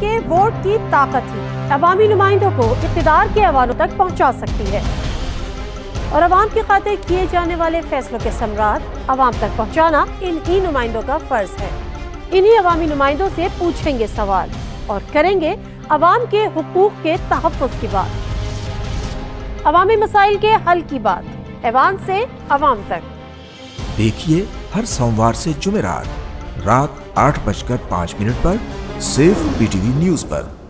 के वोट की ताकत ही अवामी नुमाइंदों को इक़्तिदार के ऐवानों तक पहुंचा सकती है और अवाम की खातिर किए जाने वाले फैसलों के समरात अवाम तक पहुंचाना इन्हीं नुमाइंदों का फर्ज है। इन्हीं अवामी नुमाइंदों से पूछेंगे सवाल और करेंगे अवाम के हुकूक के तहफ़्फ़ुज़ की बात, अवामी मसाइल के हल की बात, ऐवान से अवाम तक। देखिए हर सोमवार से जुमेरात रात 8:05 पर सिर्फ PTV न्यूज़ पर।